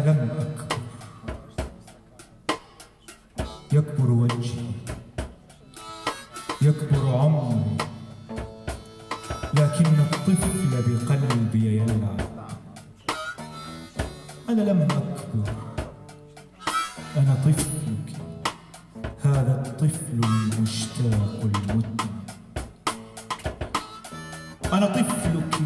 لم أكبر، يكبر وجهي، يكبر عمري، لكن الطفل بقلبي يلعب. أنا لم أكبر، أنا طفلك، هذا الطفل المشتاق المتعب. أنا طفلك،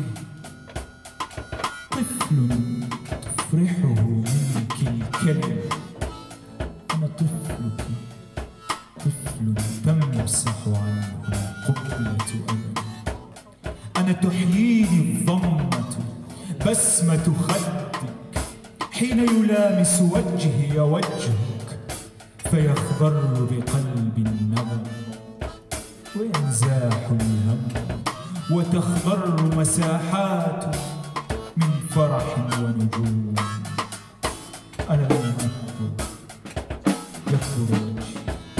طفل تفرحه منك الكلمة. أنا طفلك، طفل تمسح عنه القبلة ألم. أنا تحييني الضمة بسمة خدك حين يلامس وجهي وجهك، فيخضر بقلب النغم وينزاح الهم، وتخضر مساحات من فرح ونجوم. أنا لم أكبر، يكبر وجهي.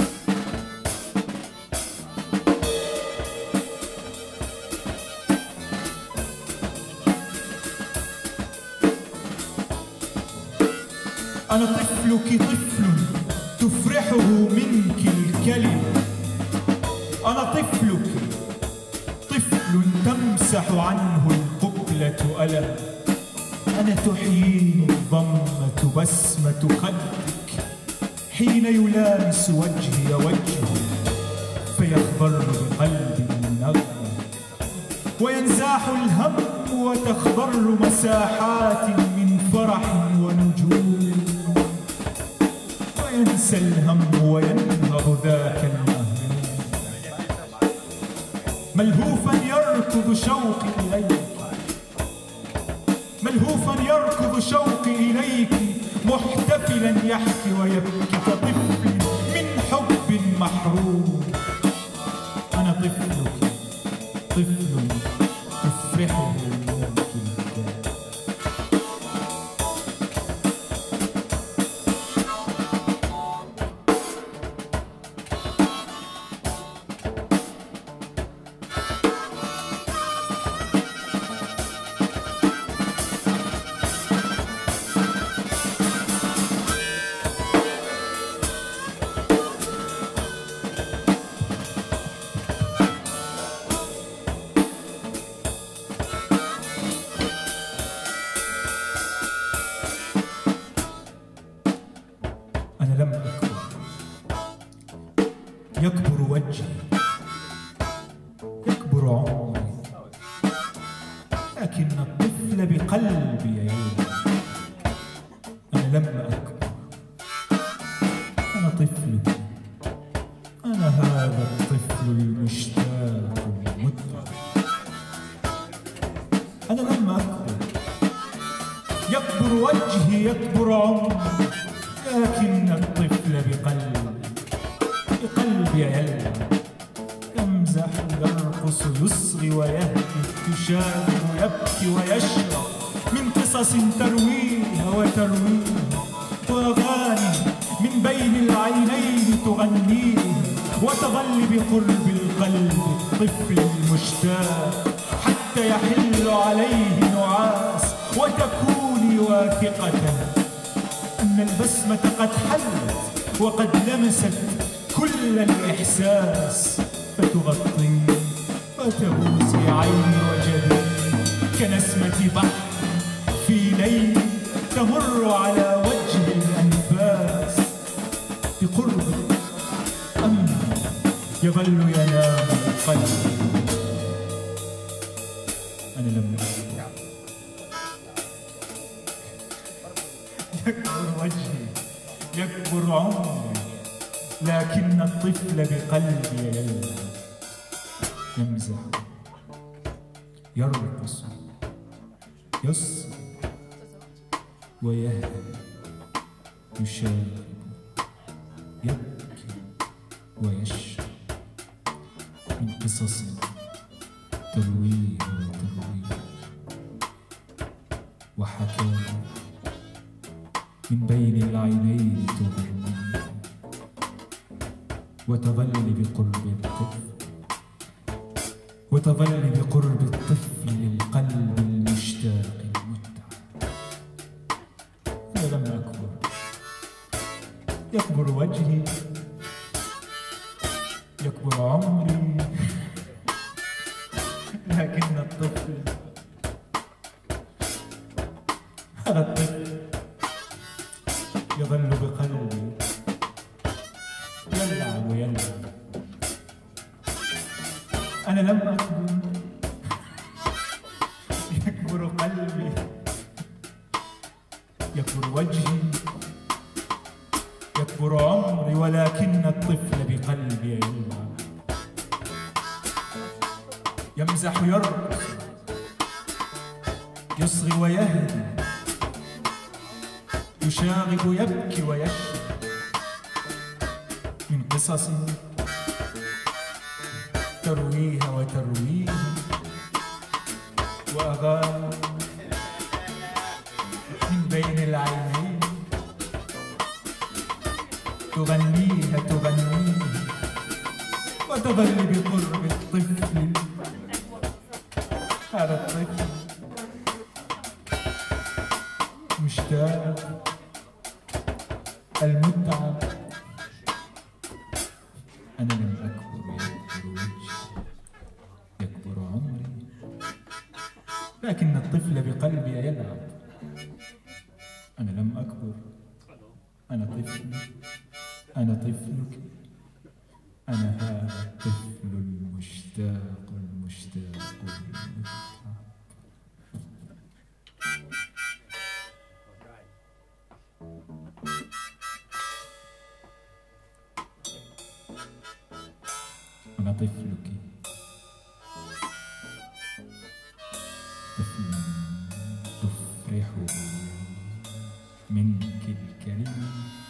أنا طفلك، طفل تفرحه منك الكلمة. أنا طفلك، طفل تمسح عنه القبلة ألم. أنا تحييني الضمة بسمة خدك حين يلامس وجهي وجهك، فيخضر بقلبي النغمة وينزاح الهم، وتخضر مساحات من فرح ونجوم. وينسى الهم وينهض ذاك المهموم، ملهوفا يركض شوقي إليك، ملهوفا يركض شوقي إليك، محتفلا يحكي ويبكي كطفل من حب محروم. أنا طفلك، طفل تفرحه منك الكلمة. أنا لم أكبر، يكبر وجهي، يكبر عمري، لكن الطفل بقلبي يلعب. أنا لم أكبر، أنا طفلك، أنا هذا الطفل المشتاق المتعب. أنا لم أكبر، يكبر وجهي، يكبر عمري، لكن الطفل بقلبي يلعب. يمزح، يرقص، يصغي ويهتف، يشاهد، يبكي ويشرب من قصص ترويها وترويها، وأغاني من بين العينين تغنيها، وتظل بقرب القلب الطفل المشتاق حتى يحل عليه نعاس، وتكوني واثقة أن البسمة قد حلت وقد لمست كل الإحساس، فتغطي وتبوسي عيني وجبيني كنسمة بحر في ليل تمر على وجه الأنفاس. بقربك أمن يظل ينام القلب. أنا لم يكبر وجهي، يكبر عمري، لكن الطفل بقلبي يلعب. يمزح، يرقص، يصغي ويهدي، يشاغب، يبكي ويشرب من قصص ترويها وترويها، وحكاها من بين العينين تغنيها، وتظل بقرب الطفل، وتظل بقرب الطفل للقلب المشتاق المتعب. أنا لم يكبر وجهي، يكبر عمري، لكن الطفل، هذا الطفل يظل بقلبي يلعب ويلعب. أنا لم أكبر، يكبر قلبي، يكبر وجهي، يكبر عمري، ولكن الطفل بقلبي يلعب، يمزح ويرقص، يصغي ويهدي، يشاغب يبكي ويشكي من قصص ترويها وترويها، وأغاني من بين العينين تغنيها تغنيها، وتظل بقرب الطفل، هذا الطفل مشتاق المتعة. أنا لم أكبر، يكبر وجهي، يكبر عمري، لكن الطفل بقلبي يلعب. أنا لم أكبر، أنا طفل، أنا طفلك، أنا هذا الطفل المشتاق المشتاق المتعب. أنا طفلك، طفل تفرح منك الكلمة،